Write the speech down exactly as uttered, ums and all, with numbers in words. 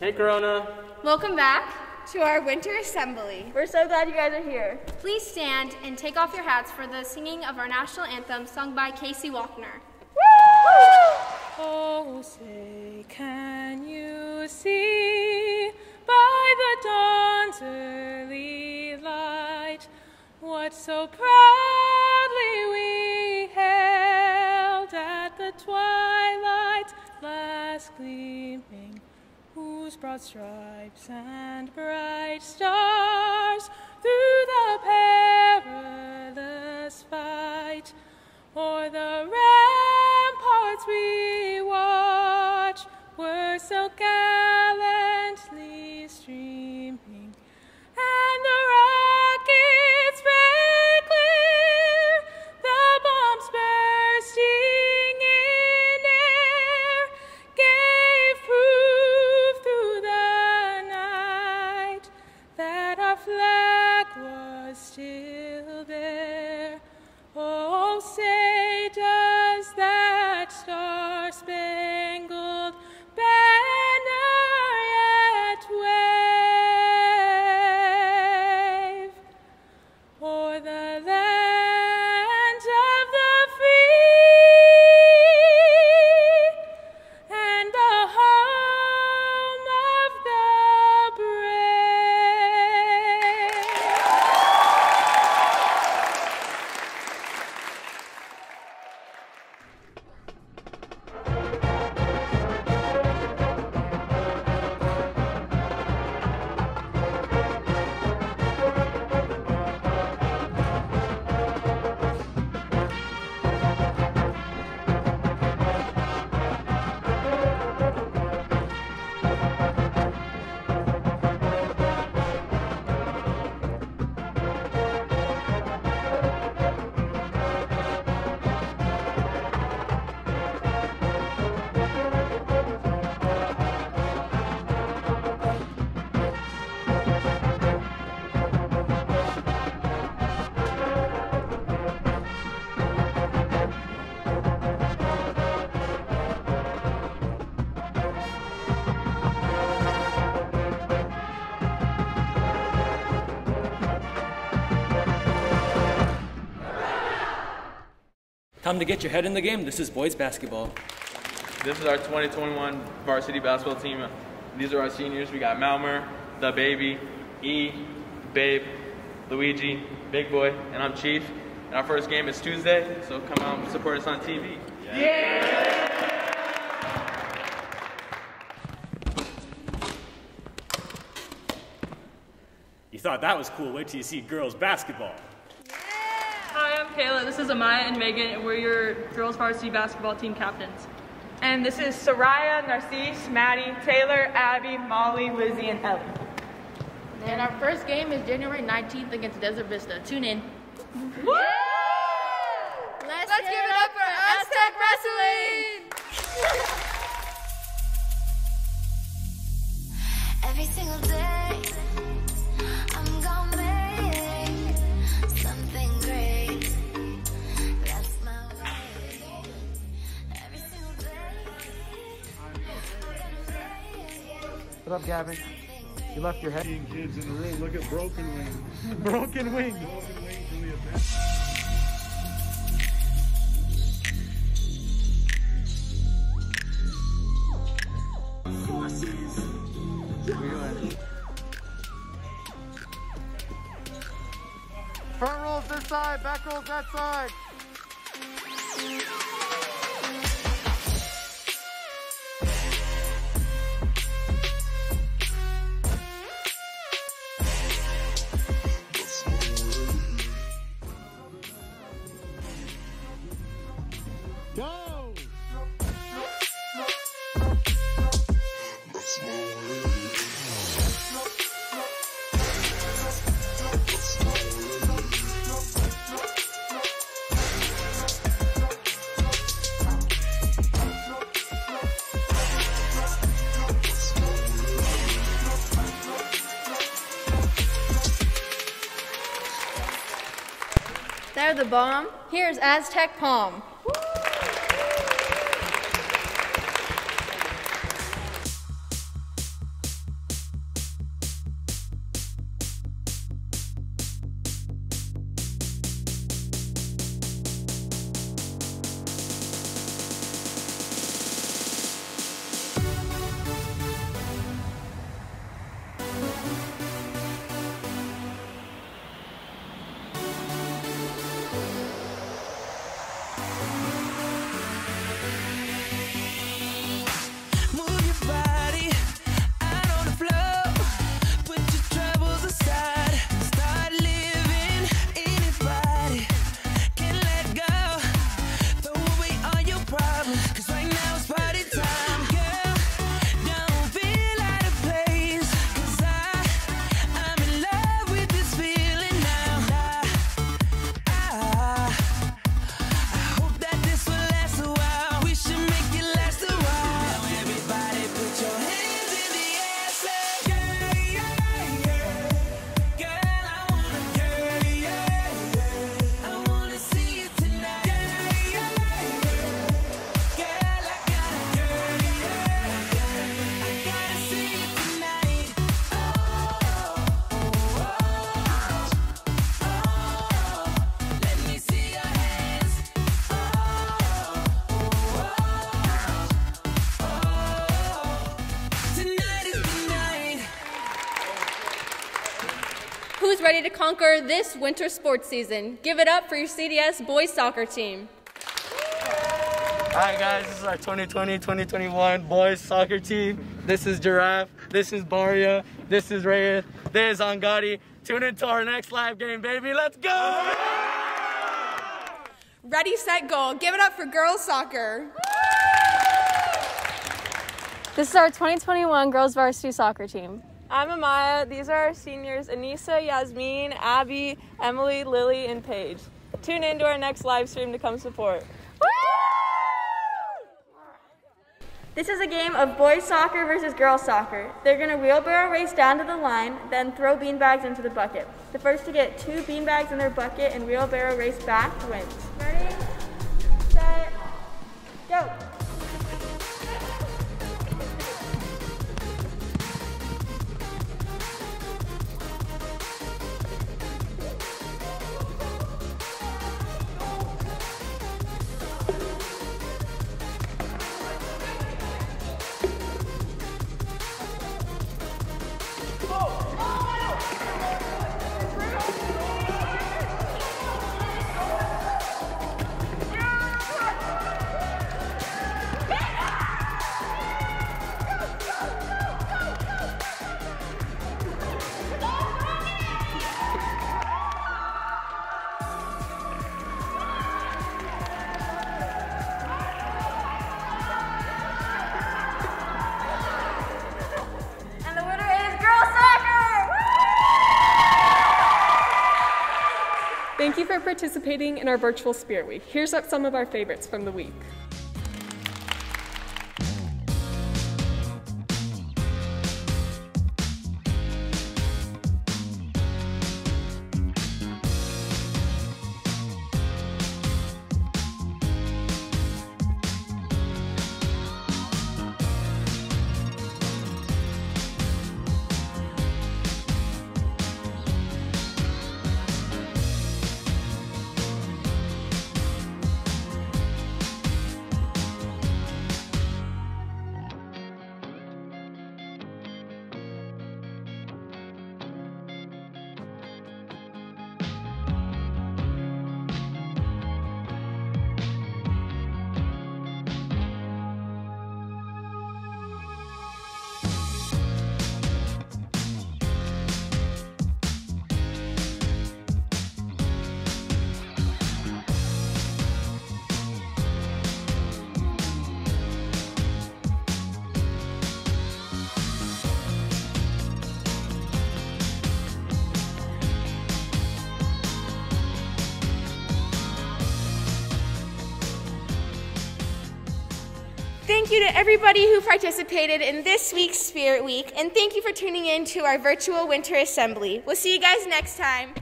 Hey, Corona. Welcome back to our winter assembly. We're so glad you guys are here. Please stand and take off your hats for the singing of our national anthem sung by Casey Walkner. Oh, say, can you see by the dawn's early light what so proudly we hailed at the twilight's last gleaming, whose broad stripes and bright stars through the perilous fight o'er the ramparts we watch were so gallantly streaming, and the rockets red clear, the bombs bursting in air, gave proof through the night that our flag was still there. Oh, say, does that star-spangled banner yet wave o'er the land of the free and the home of the brave? Time to get your head in the game. This is boys basketball. This is our twenty twenty-one varsity basketball team. These are our seniors. We got Malmer, the baby, E, Babe, Luigi, Big Boy, and I'm Chief. And our first game is Tuesday, so come out and support us on T V. Yeah! You thought that was cool. Wait till you see girls basketball. Hi, I'm Kayla. This is Amaya and Megan, and we're your girls varsity basketball team captains. And this is Soraya, Narcisse, Maddie, Taylor, Abby, Molly, Lizzie, and Ellie. And our first game is January nineteenth against Desert Vista. Tune in. Woo! Let's, Let's give it up for Aztec Wrestling! Every single day, I'm gonna make something great. That's my way. Every single day. What up, Gavin? You left your head. Kids in the room. Look at Broken Wings. Broken Wings. Broken Wings in the event. Front rolls this side, back rolls that side. Go! They're the bomb. Here's Aztec Palm. who's ready to conquer this winter sports season? Give it up for your C D S boys soccer team. Alright guys, this is our twenty twenty twenty twenty-one boys soccer team. This is Giraffe, this is Baria, this is Reyes, this is Angadi. Tune into our next live game, baby. Let's go! Ready, set, goal. Give it up for girls soccer. This is our twenty twenty-one girls varsity soccer team. I'm Amaya. These are our seniors, Anissa, Yasmin, Abby, Emily, Lily, and Paige. Tune in to our next live stream to come support. This is a game of boys soccer versus girls soccer. They're going to wheelbarrow race down to the line, then throw beanbags into the bucket. The first to get two beanbags in their bucket and wheelbarrow race back wins. Ready, set, go. Thank you for participating in our virtual Spirit Week. Here's up some of our favorites from the week. Thank you to everybody who participated in this week's Spirit Week, and thank you for tuning in to our virtual winter assembly. We'll see you guys next time.